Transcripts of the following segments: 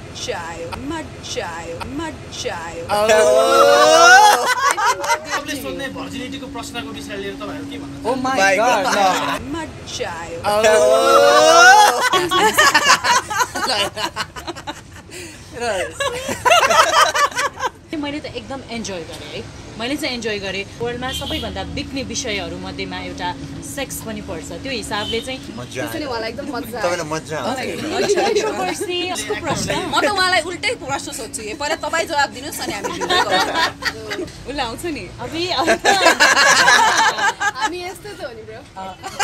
मजा आयो सबले सोध्ने भर्जिनिटीको प्रश्नको विषय लिएर तपाईहरु के भन्नुहुन्छ? ओ माय गॉड मजा आयो मैले त एकदम एन्जॉय गरे है मैले चाहिँ एन्जॉय गरे वर्ल्डमा सबैभन्दा बिग्ने विषयहरु मध्येमा एउटा सेक्स पनि पर्छ त्यो हिसाबले चाहिँ त्यसैले मलाई एकदम मजा आयो तपाईलाई मजा आयो कन्ट्रोभर्सी यस्तो प्रश्न म त उहाँलाई उल्टै प्रश्न सोध्छु पहिला तपाई जवाफ दिनुस् अनि हामी भिडियो गरौँ उला आउँछ नि अबि हामी यस्तै त हो नि ब्रो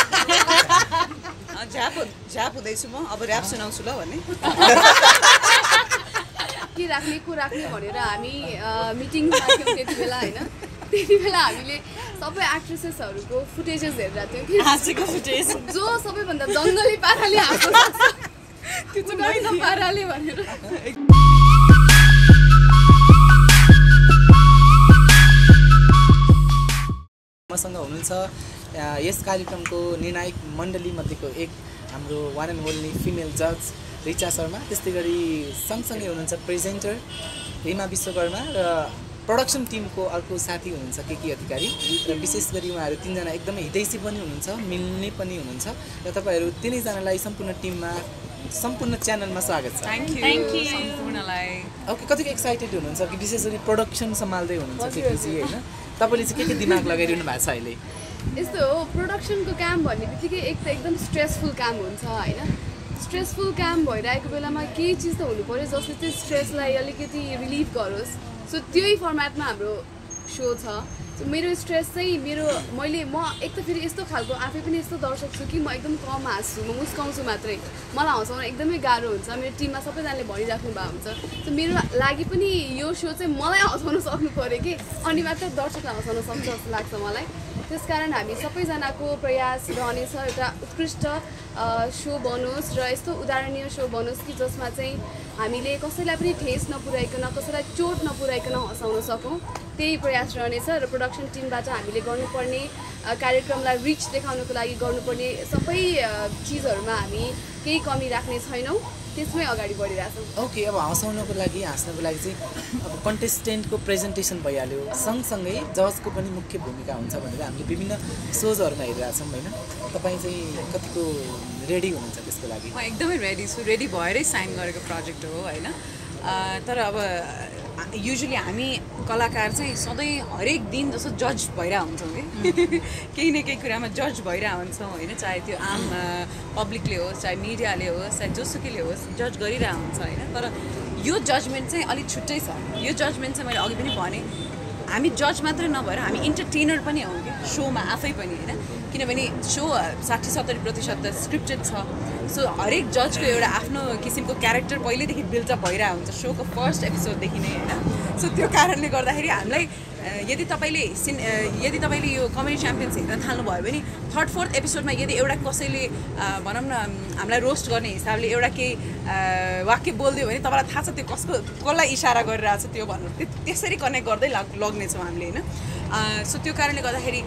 झ्याप हुँदैछु म अब र्याप सुनाउँछु ल भन्ने के राख्ने को राख्ने भनेर हामी मिटिङ राख्यौँ त्यति बेला हैन त्यति बेला हामीले सबै एक्ट्रेसेसहरुको फुटेजेस हेरिरहेको थियौँ हाँसेको फुटेज जो सबैभन्दा जङ्गली पाराले हाँस्न सक्छ त्यो चाहिँ गइद पाराले भनेर मसँग हुनुहुन्छ यस कार्यक्रमको निर्णायक मण्डली मध्येको एक हाम्रो वान एन्ड ओन्ली फिमेल जज रिचा शर्मा त्यस्तै गरी सँगसँगै हुनुहुन्छ प्रेजेन्टर रिमा विश्वकर्मा र प्रोडक्सन टिमको अर्को साथी हुनुहुन्छ केके अधिकारी र विशेष गरी उहाँहरू तीनजना एकदमै हितैषी पनि हुनुहुन्छ मिल्ने पनि हुनुहुन्छ र तपाईहरु तीनैजनालाई सम्पूर्ण टिममा सम्पूर्ण च्यानलमा स्वागत छ थ्यांक यू सम्पूर्णलाई ओके कतिको एक्साइटेड हुनुहुन्छ कि विशेष गरी प्रोडक्सन सम्हाल्दै हुनुहुन्छ केकेजी हैन तपाईले चाहिँ के दिमाग लगाइरहनु भएको छ अहिले यस्तो हो प्रोडक्सनको काम भन्ने बित्तिकै एक त एकदम स्ट्रेसफुल काम हुन्छ हैन स्ट्रेसफुल काम भइरहेको बेलामा केही चिज त हुनु पर्यो जसले चाहिँ स्ट्रेसलाई अलिकति रिलिफ गरोस् सो त्यही फर्मेटमा हाम्रो सो छ सो मेरो स्ट्रेस चाहिँ म एक त फेरि यस्तो खालको आफै पनि यस्तो दर्शक छु कि म एकदम कम हाँस्छु म मुस्काउँछु मात्रै मलाई हँसाउन एकदमै गाह्रो हुन्छ मेरो टिममा सबैजनाले भनिराख्नु भएको हुन्छ सो मेरो लागि पनि यो सो चाहिँ मलाई हँसाउन सक्नु पर्यो कि अनि मात्र दर्शकलाई हँसाउन सक्छ जस्तो लाग्छ मलाई त्यसकारण हामी सबैजनाको प्रयास रहनेछ एउटा उत्कृष्ट सो बनोस् र यस्तो उदाहरणीय सो बनोस् कि जसमा चाहिँ हामीले कसैलाई पनि ठेस नपुर्याइकन कसैलाई चोट नपुर्याइकन हँसाउन सकौँ त्यही प्रयास रहनेछ र प्रोडक्सन टिमबाट हामीले गर्नुपर्ने कार्यक्रमलाई रिच देखाउनको लागि गर्नुपर्ने सबै चिजहरुमा हामी केही कमी राख्ने छैनौं त्यसमै अगाडि बढिरहेछौँ ओके अब हँसाउनको लागि हाँस्नको लागि चाहिँ अब कन्टेस्टेन्टको प्रेजेन्टेसन भइहाल्यो सँगसँगै जजको पनि मुख्य भूमिका हुन्छ भनेर हामीले विभिन्न सोजहरुमा हेरिरहेछौँ हैन तपाईँ चाहिँ कतिको रेडी हुनुहुन्छ त्यसको लागि म एकदमै रेडी छु रेडी भएरै साइन गरेको प्रोजेक्ट हो हैन तर अब युजुअली हामी कलाकार चाहिँ सधैँ हरेक दिन जस्तो जज भइरहेको हुन्छौँ कि केही न केही कुरामा जज भइरहेको हुन्छौँ होइन चाहे त्यो आम पब्लिकले होस् चाहे मिडियाले होस् चाहे जोसुकैले होस् जज गरिरहेको हुन्छ होइन तर यो जजमेन्ट चाहिँ अलिक छुट्टै छ यो जजमेन्ट चाहिँ मैले अघि पनि भने हामी जज मात्रै नभएर हामी इन्टरटेनर पनि हौँ कि सोमा आफै पनि होइन किनभने सो 60-70% त स्क्रिप्टेड छ सो हरेक जजको एउटा आफ्नो किसिमको क्यारेक्टर पहिल्यैदेखि बिल्डअप भइरहेको हुन्छ सोको फर्स्ट एपिसोडदेखि नै होइन सो त्यो कारणले गर्दाखेरि हामीलाई यदि तपाईँले यो कमेडी च्याम्पियन्स हेर्न थाल्नुभयो भने 3rd-4th एपिसोडमा यदि एउटा कसैले भनौँ न हामीलाई रोस्ट गर्ने हिसाबले एउटा केही वाक्य बोलिदियो भने तपाईँलाई थाहा छ त्यो कसलाई इसारा गरिरहेको छ त्यो भन्नु त्यसरी कनेक्ट गर्दै लग्नेछौँ हामीले होइन सो त्यो कारणले गर्दाखेरि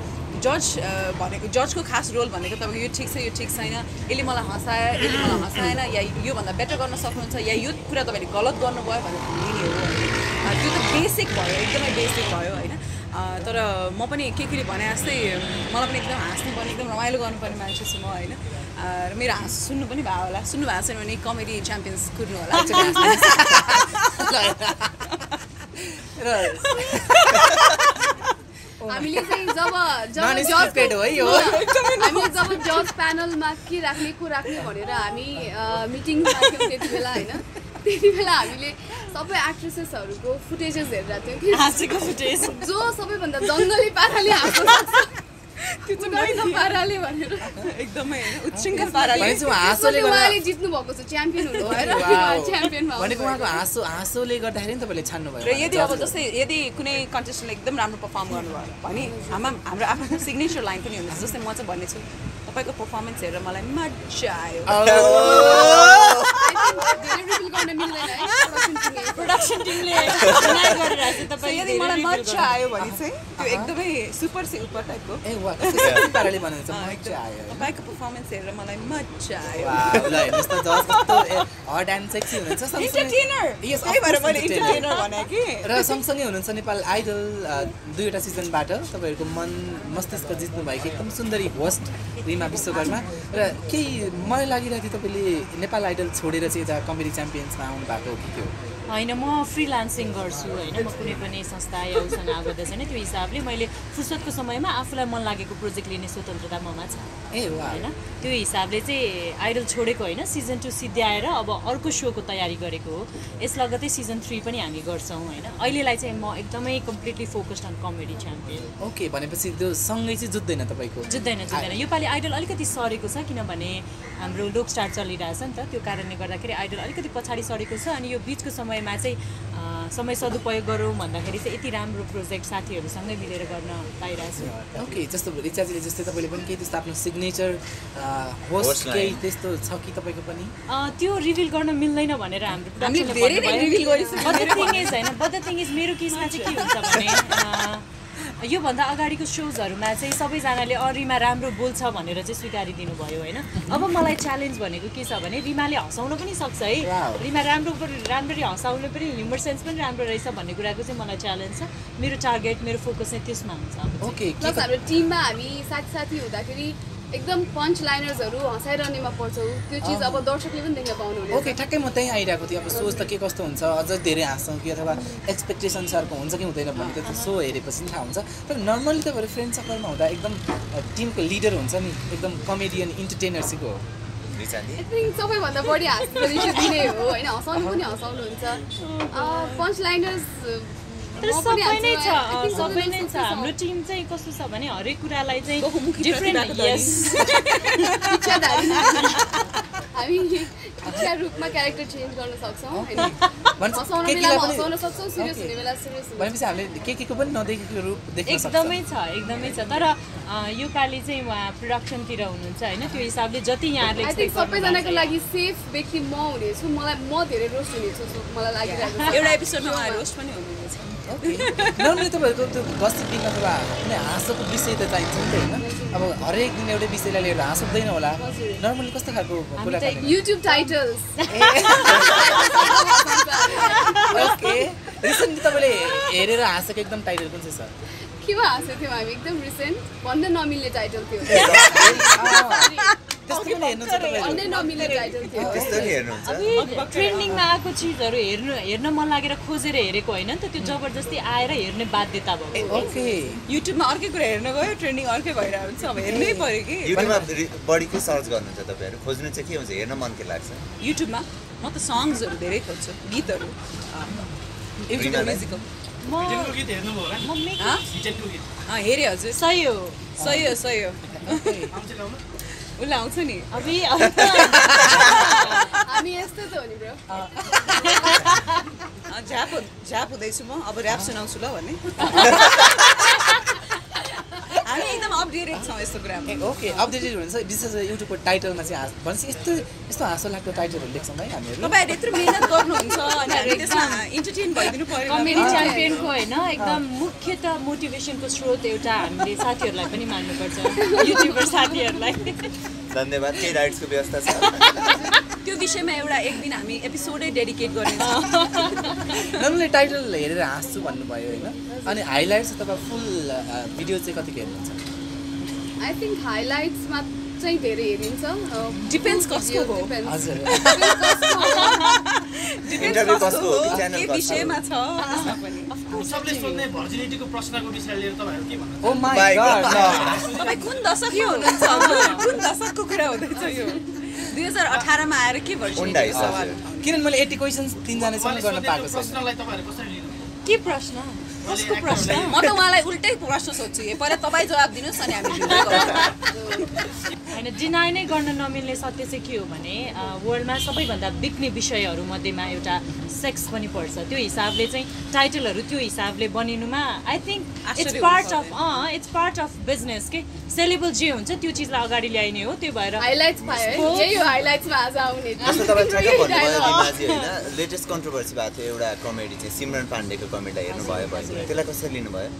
जजको खास रोल भनेको तपाईँको यो ठिक छ यो ठिक छैन यसले मलाई हँसाएन या योभन्दा बेटर गर्न सक्नुहुन्छ या यो कुरा तपाईँले गलत गर्नुभयो भनेर लिने हो त्यो त बेसिक भयो एकदमै बेसिक भयो होइन तर म पनि के भने जस्तै मलाई पनि एकदम हाँस्नु पर्ने एकदम रमाइलो गर्नुपर्ने मान्छे छु म होइन र मेरो हाँस सुन्नु पनि भयो होला सुन्नु भएको छैन भने कमेडी च्याम्पियन्स कुर्नु होला हामीले चाहिँ जब जज प्यानलमा के राख्ने को राख्ने भनेर हामी मिटिङ राख्यौँ त्यति बेला होइन त्यति बेला हामीले सबै एक्ट्रेसेसहरुको फुटेजेस हेरिरहेको थियौँ हाँसेको फुटेज जो सबैभन्दा जङ्गली पाराले हाँस्न सक्छ त्यो चाहिँ गइद पाराले भनेर एकदमै उच्छृङ्खल पाराले हाँसोले उहाँले जित्नु भएको छ च्याम्पियन हुनु भएर च्याम्पियनमा भनेको उहाँको हाँसोले गर्दाखेरि नि तपाईँले छान्नु भयो र यदि कुनै कन्टेस्टेन्टले एकदम राम्रो परफर्म गर्नुभयो भने हाम्रो आफ्नो सिग्नेचर लाइन पनि हुन्छ जस्तै म चाहिँ भन्नेछु तपाईँको पर्फर्मेन्स हेरेर मलाई मजा आयो धेरै रिभिल गर्न मिल्दैन है प्रोडक्सन टिमले डिनाई गरिरहेछ तपाईँ यदि मलाई मजा आयो भने चाहिँ त्यो एकदमै सुपर से उपर टाइपको ए वा कस्तो पाराले भन्नुहुन्छ मजा आयो तपाईँको पर्फर्मेन्स हेरेर मलाई मजा आयो वाउ ल हेर्नुहोस् त जस कस्तो हट एन्ड सेक्सी हुनुहुन्छ इन्टरटेनर Yes, त्यही भएर of course मैले इन्टरटेनर भने कि र सँगसँगै हुनुहुन्छ नेपाल आइडल 2वटा सिजनबाट तपाईँहरूको मन मस्तिष्क जित्नु भएको एकदम सुन्दरी होस्ट रिमा विश्वकर्मा र केही मलाई लागिरहेको थियो तपाईँले नेपाल आइडल छोडेर चाहिँ यता कमेडी च्याम्पियन्समा आउनु भएको हो कि के हो होइन म फ्रिलान्सिङ गर्छु होइन म कुनै पनि संस्था या उसँग आबद्ध छैन त्यो हिसाबले मैले फुर्सदको समयमा आफूलाई मन लागेको प्रोजेक्ट लिने स्वतन्त्रता ममा छ ए वा होइन त्यो हिसाबले चाहिँ आइडल छोडेको होइन सिजन 2 सिद्ध्याएर अब अर्को सोको तयारी गरेको हो यस लगतै सिजन 3 पनि हामी गर्छौँ होइन अहिलेलाई चाहिँ म एकदमै completely focused on comedy champion okay भनेपछि त्यो सँगै चाहिँ जुत्दैन तपाईँको जुत्दैन योपालि आइडल अलिकति सरेको छ किनभने हाम्रो लोक स्टार चलिरहेछ नि त त्यो कारणले गर्दाखेरि आइडल अलिकति पछाडि सरेको छ अनि यो बिचको समयमा चाहिँ समय सदुपयोग गरौँ भन्दाखेरि चाहिँ यति राम्रो प्रोजेक्ट साथीहरूसँगै मिलेर गर्न पाइरहेछु ओके जस्तो रिचाजीले जस्तै तपाईँले पनि केही त्यस्तो आफ्नो सिग्नेचर होस्ट केही त्यस्तो छ कि तपाईँको पनि त्यो रिभिल गर्न मिल्दैन भनेर हाम्रो बट द थिङ इज मेरो केसमा चाहिँ के हुन्छ भने योभन्दा अगाडिको सोजहरूमा चाहिँ सबैजनाले रिमा राम्रो बोल्छ भनेर चाहिँ स्वीकारिदिनु भयो होइन अब मलाई च्यालेन्ज भनेको के छ भने रिमाले हँसाउन पनि सक्छ है रिमा राम्ररी हँसाउनु पनि ह्युमर सेन्स पनि राम्रो रहेछ भन्ने कुराको चाहिँ मलाई च्यालेन्ज छ मेरो टार्गेट मेरो फोकस चाहिँ त्यसमा हुन्छ ओके प्लस हाम्रो टिममा हामी साथी हुँदाखेरि एकदम पञ्च लाइनर्सहरू हँसाइरहनेमा पर्छौँ त्यो चिज अब दर्शकले पनि देख्न पाउनुहुनेछ ओके ठ्याक्कै म त्यहीँ आइरहेको थिएँ अब सोच त के कस्तो हुन्छ अझ धेरै हाँस्छौँ कि अथवा एक्सपेक्टेसन्सहरूको हुन्छ कि हुँदैन भन्ने त सो हेरेपछि थाहा हुन्छ तर नर्मली तपाईँहरू फ्रेन्ड सर्कलमा हुँदा एकदम टिमको लिडर हुन्छ नि एकदम कमेडियन इन्टरटेनरसित हो आई थिङ्क सबैभन्दा बढी हाँस्ने दिने हो होइन हँसाउनु पनि हँसाउनुहुन्छ पञ्च लाइनर्स तर सबै नै छ हाम्रो टिम चाहिँ कस्तो छ भने हरेक कुरालाई चाहिँ डिफ्रेन्ट यस हामी इच्छा रूपमा क्यारेक्टर चेन्ज गर्न सक्छौँ होइन हँसाउन बेलामा हँसाउन सक्छौँ सिरियस हुने बेला सिरियस भनेपछि हामीले के पनि नदेखेको रूप देख्न सक्छौँ एकदमै छ तर योपालि चाहिँ उहाँ प्रोडक्सनतिर हुनुहुन्छ होइन त्यो हिसाबले जति यहाँहरूले आई थिङ्क सबैजनाको लागि सेफ व्यक्ति म हुनेछु म धेरै रोस्ट हुनेछु मलाई लागिरहेको छ एउटा एपिसोडमा उहाँ रोस्ट पनि हुनुहुनेछ नर्मली तपाईँहरूको त्यो गसिपिङ अथवा कुनै हाँसोको विषय त चाहिन्छ नि त होइन अब हरेक दिन एउटै विषयलाई लिएर हाँस हुँदैन होला नर्मली कस्तो खालको कुरा युट्युब टाइटल्स ओके रिसेन्टली तपाईँले हेरेर हाँसेको एकदम टाइटल कुन चाहिँ छ केमा हाँसेको थियौँ हामी एकदम रिसेन्ट भन्न नमिल्ने टाइटल थियो भन्नै नमिल्ने टाइटल थियो ट्रेन्डिङमा आएको चिजहरू हेर्न मन लागेर खोजेर हेरेको होइन नि त त्यो जबरजस्ती आएर हेर्ने बाध्यता भयो ओके युट्युबमा अर्कै कुरा हेर्न गयो ट्रेन्डिङ अर्कै भइरहेको हुन्छ अब हेर्नै पऱ्यो कि युट्युबमा बढी के सर्च गर्नुहुन्छ तपाईँहरू खोज्नु चाहिँ के हुन्छ हेर्न मन के लाग्छ युट्युबमा म त सङ्ग्सहरू धेरै खोज्छु गीतहरू म्युजिकल भिजनको गीत हेर्नुभयो होला भिजनको गीत हेरेँ हजुर सही हो सही हो आउँछ गाउनु उसले आउँछ नि हामी यस्तो त हो नि ब्रो झ्याप हुँदैछु म अब ऱ्याप सुनाउँछु ल भन्ने हामी एकदम अपडेटेड छौँ यस्तो कुरामा ओके अपडेटेड हुन्छ विशेष युट्युबको टाइटलमा चाहिँ भनेपछि यस्तो हाँसो लाग्दो टाइटलहरू लेख्छौँ है हामीहरू तपाईँहरूले यत्रो मेहनत गर्नुहुन्छ अनि हामी त्यसमा इन्टरटेन भइदिनु पऱ्यो कमेडी च्याम्पियनको होइन एकदम मुख्यत मोटिभेसनको स्रोत एउटा हामीले साथीहरूलाई पनि मान्नुपर्छ युट्युबर साथीहरूलाई धन्यवाद केही राइट्सको व्यवस्था छ त्यो विषयमा एउटा एक दिन हामी एपिसोडै डेडिकेट गर्नेछौँ नर्मली टाइटल हेरेर हाँस्छु भन्नुभयो होइन अनि हाइलाइट्स अथवा फुल भिडियो चाहिँ कतिको हेर्नुहुन्छ आई थिङ्क हाइलाइट्समा चाहिँ धेरै हेरिन्छ डिपेन्ड्स कसको हो हजुर इन्टरभ्यु कसको हो कि च्यानल के कसको विषयमा छ त्यसमा पनि सबले सोध्ने भर्जिनिटीको प्रश्नको विषय लिएर तपाईँहरू के भन्नुहुन्छ ओ माय गॉड तपाईँ कुन दशकमा हुनुहुन्छ कुन दशकको कुरा हुँदैछ यो 2018 मा आएर के भर्जिनिटी सवाल किनभने मैले 80 क्वेसन्स 3 जनासँग गर्न पाएको छ प्रश्नलाई तपाईँहरू कसरी लिनु के प्रश्न कसको प्रश्न म त उहाँलाई उल्टै प्रश्न सोध्छु पहिला तपाईँ जवाब दिनुहोस् अनि हामी डिनाई गर्छौँ। होइन डिनाई नै गर्न नमिल्ने सत्य चाहिँ के हो भने वर्ल्डमा सबैभन्दा बिक्ने विषयहरू मध्येमा एउटा सेक्स पनि पर्छ। त्यो हिसाबले चाहिँ टाइटलहरू त्यो हिसाबले बनिनुमा I think it's part of business के सेलेबल जे हुन्छ त्यो चिजलाई अगाडि ल्याइने हो। त्यो भएर हाइलाइट्स पायो यही हो हाइलाइट्समा आज आउने जस्तो तपाईँ ठ्याक्कै भन्नुभयो दिमाजी होइन लेटेस्ट कन्ट्रोभर्सी भएको थियो एउटा कमेडी चाहिँ सिमरन पाण्डेको कमेडीलाई हेर्नुभयो भने त्यसलाई कसरी लिनुभयो?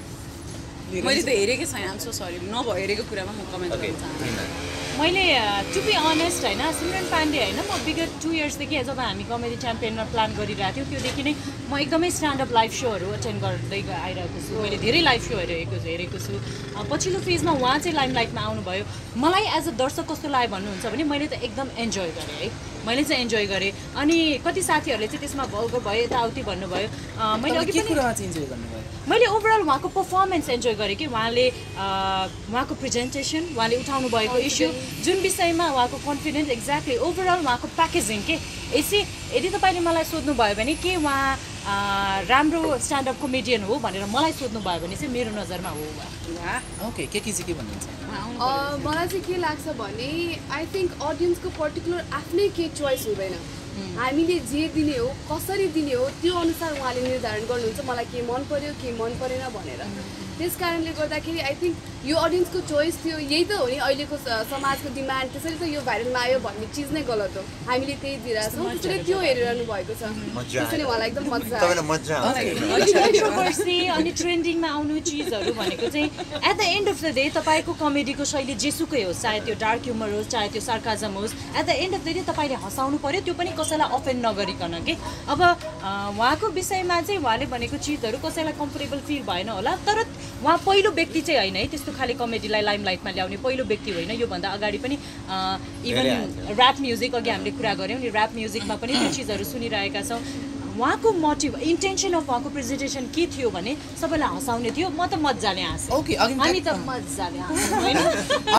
मैले त हेरेकै छैन आम सो सरी नभएरेको कुरामा म कमेन्ट गर्न चाहन्छु। मैले टु बी अनेस्ट होइन सिमरन पाण्डे होइन म विगत 2 इयर्सदेखि जब हामी कमेडी च्याम्पियनमा प्लान गरिरहेको थियौँ त्योदेखि नै म एकदमै स्ट्यान्डअप लाइभ सोहरू एटेन्ड गर्दै आइरहेको छु। मैले धेरै लाइभ सोहरू हेरेको छु। पछिल्लो फेजमा उहाँ चाहिँ लाइमलाइटमा आउनुभयो। मलाई एज अ दर्शक कस्तो लाग्यो भन्नुहुन्छ भने मैले त एकदम इन्जोय गरेँ है। मैले चाहिँ इन्जोय गरेँ अनि कति साथीहरूले चाहिँ त्यसमा भल्गर भयो यताउति भन्नुभयो। मैले अघि पनि मैले ओभरअल उहाँको पर्फर्मेन्स इन्जोय गरेँ कि उहाँले उहाँको प्रेजेन्टेसन उहाँले उठाउनु भएको इस्यु जुन विषयमा उहाँको कन्फिडेन्स एक्ज्याक्टली ओभरअल उहाँको प्याकेजिङ के यदि तपाईँले मलाई सोध्नुभयो भने के उहाँ राम्रो स्ट्यान्डअप कमेडियन हो भनेर मलाई सोध्नुभयो भने चाहिँ मेरो नजरमा हो उहाँ। ओके के चाहिँ के भन्नुहुन्छ? मलाई चाहिँ के लाग्छ भने आई थिङ्क अडियन्सको पर्टिकुलर आफ्नै के चोइस हुँदैन। हामीले जे दिने हो कसरी दिने हो त्यो अनुसार उहाँले निर्धारण गर्नुहुन्छ मलाई के मन पर्यो के मन परेन भनेर। त्यस कारणले गर्दाखेरि आई थिङ्क यो अडियन्सको चोइस थियो यही त हो नि अहिलेको समाजको डिमान्ड। त्यसरी त यो भाइरलमा आयो भन्ने चिज नै गलत हो। हामीले त्यही दिइरहेको छौँ त्यसैले त्यो हेरिरहनु भएको छ। त्यसैले उहाँलाई एकदम मजा कन्ट्रोभर्सी अनि ट्रेन्डिङमा आउनु चिजहरू भनेको चाहिँ at the end of the day तपाईँको कमेडीको शैली जेसुकै होस् चाहे त्यो डार्क ह्युमर होस् चाहे त्यो सार्काजम होस् at the end of the day तपाईँले हँसाउनु पर्यो त्यो पनि कसैलाई अफेन्ड नगरिकन के। अब उहाँको विषयमा चाहिँ उहाँले भनेको चिजहरू कसैलाई कम्फोर्टेबल फिल भएन होला तर उहाँ पहिलो व्यक्ति चाहिँ होइन है त्यस्तो खाले कमेडीलाई लाइमलाइटमा ल्याउने पहिलो व्यक्ति होइन। योभन्दा अगाडि पनि इभन ऱ्याप म्युजिक अघि हामीले कुरा गऱ्यौँ नि ऱ्याप म्युजिकमा पनि त्यो चिजहरू सुनिरहेका छौँ। उहाँको मोटिभ इन्टेन्सन अफ उहाँको प्रेजेन्टेसन के थियो भने सबैलाई हँसाउने थियो। म त मजाले हाँसेँ हामी त मजाले हाँस्यौँ होइन।